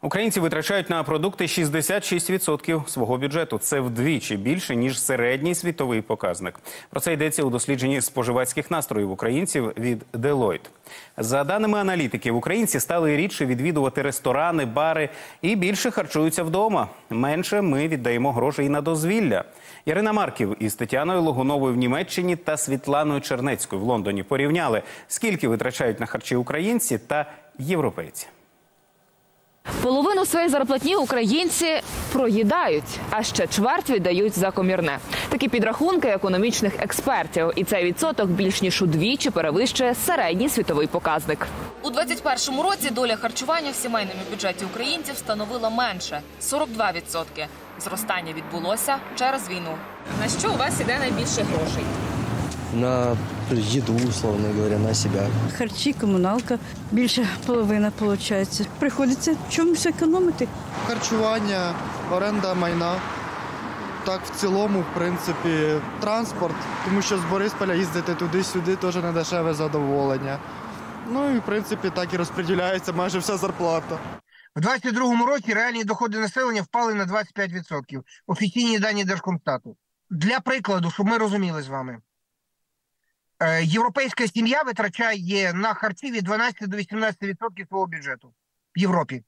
Українці витрачають на продукти 66% свого бюджету. Це вдвічі більше, ніж середній світовий показник. Про це йдеться у дослідженні споживацьких настроїв українців від Deloitte. За даними аналітиків, українці стали рідше відвідувати ресторани, бари і більше харчуються вдома. Менше ми віддаємо грошей на дозвілля. Ярина Марків із Тетяною Логуновою в Німеччині та Світланою Чернецькою в Лондоні порівняли, скільки витрачають на харчі українці та європейці. Половину своєї зарплатні українці проїдають, а ще чверть віддають за комірне. Такі підрахунки економічних експертів. І цей відсоток більш ніж удвічі перевищує середній світовий показник. У 2021 році доля харчування в сімейному бюджеті українців становила менше – 42%. Зростання відбулося через війну. На що у вас іде найбільше грошей? На еду, условно говоря, на себя. Харчі, комуналка, більше половина виходить. Приходиться чомусь економити. Харчування, оренда майна. Так, в цілому, в принципі, транспорт, тому що з Борисполя їздити туди-сюди теж не дешеве задоволення. Ну і, в принципі, так і розподіляється майже вся зарплата. У 2022 році реальні доходи населення впали на 25%. Офіційні дані Держкомстату. Для прикладу, щоб ми розуміли з вами. Європейська сім'я витрачає на харчі від 12 до 18% свого бюджету в Європі.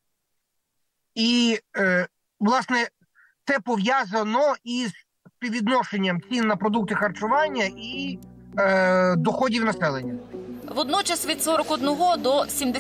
І, власне, це пов'язано із співвідношенням цін на продукти харчування і доходів населення. Водночас від 41 до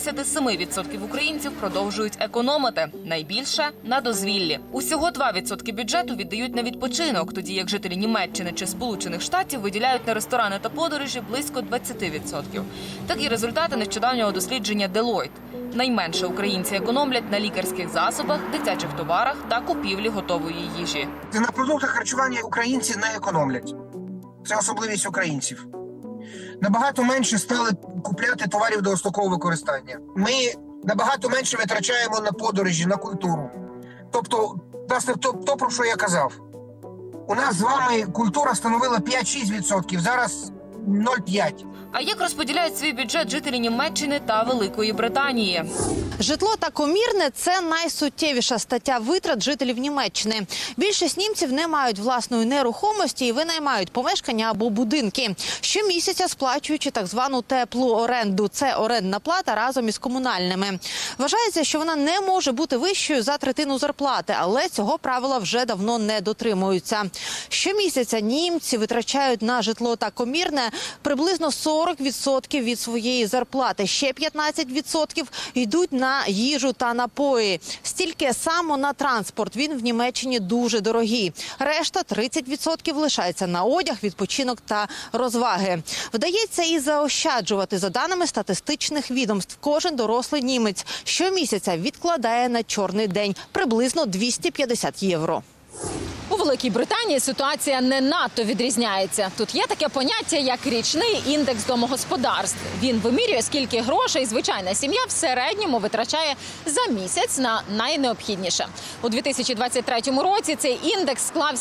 77% українців продовжують економити. Найбільше – на дозвіллі. Усього 2% бюджету віддають на відпочинок, тоді як жителі Німеччини чи Сполучених Штатів виділяють на ресторани та подорожі близько 20%. Такі результати нещодавнього дослідження Deloitte. Найменше українці економлять на лікарських засобах, дитячих товарах та купівлі готової їжі. На продуктах харчування українці не економлять. Це особливість українців. Набагато менше стали купляти товарів довгострокового використання. Ми набагато менше витрачаємо на подорожі, на культуру. Тобто, власне, то, про що я казав. У нас з вами культура становила 5-6%, зараз 0,5%. А як розподіляють свій бюджет жителі Німеччини та Великої Британії? Житло та комірне – це найсуттєвіша стаття витрат жителів Німеччини. Більшість німців не мають власної нерухомості і винаймають помешкання або будинки, щомісяця сплачуючи так звану теплу оренду. Це орендна плата разом із комунальними. Вважається, що вона не може бути вищою за третину зарплати, але цього правила вже давно не дотримуються. Щомісяця німці витрачають на житло та комірне приблизно 40% від своєї зарплати. Ще 15% йдуть на їжу та напої. Стільки само на транспорт. Він в Німеччині дуже дорогий. Решта 30% лишається на одяг, відпочинок та розваги. Вдається і заощаджувати. За даними статистичних відомств, кожен дорослий німець щомісяця відкладає на чорний день приблизно 250 євро. У Великій Британії ситуація не надто відрізняється. Тут є таке поняття, як річний індекс домогосподарств. Він вимірює, скільки грошей звичайна сім'я в середньому витрачає за місяць на найнеобхідніше. У 2023 році цей індекс склав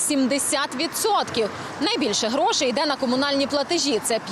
70%. Найбільше грошей йде на комунальні платежі – це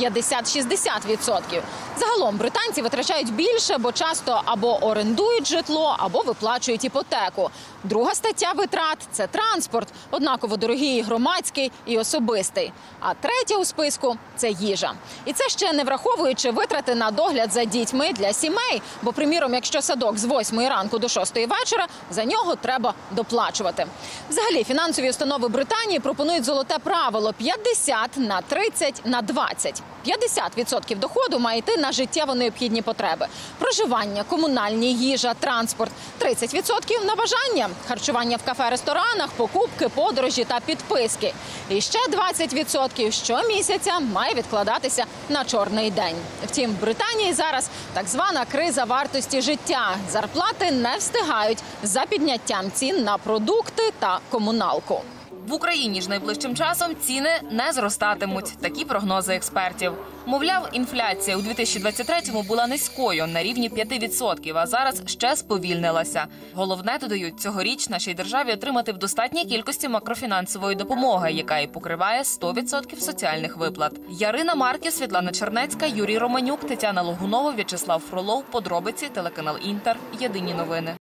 50-60%. Загалом британці витрачають більше, бо часто або орендують житло, або виплачують іпотеку. Друга стаття витрат – це транспорт. Однаково дорогий і громадський, і особистий. А третя у списку – це їжа. І це ще не враховуючи витрати на догляд за дітьми для сімей. Бо, приміром, якщо садок з 8 ранку до 6 вечора, за нього треба доплачувати. Взагалі, фінансові установи Британії пропонують золоте правило – 50 на 30 на 20. 50% доходу має йти на життєво необхідні потреби. Проживання, комунальні, їжа, транспорт. 30% на бажання. Харчування в кафе-ресторанах, покупки, подорожі та підписки. І ще 20% щомісяця має відкладатися на чорний день. Втім, в Британії зараз так звана криза вартості життя. Зарплати не встигають за підняттям цін на продукти та комуналку. В Україні ж найближчим часом ціни не зростатимуть. Такі прогнози експертів. Мовляв, інфляція у 2023-му була низькою, на рівні 5%, а зараз ще сповільнилася. Головне, додають, цьогоріч нашій державі отримати в достатній кількості макрофінансової допомоги, яка і покриває 100% соціальних виплат. Ярина Марків, Світлана Чернецька, Юрій Романюк, Тетяна Логунова, В'ячеслав Фролов. Подробиці, телеканал Інтер. Єдині новини.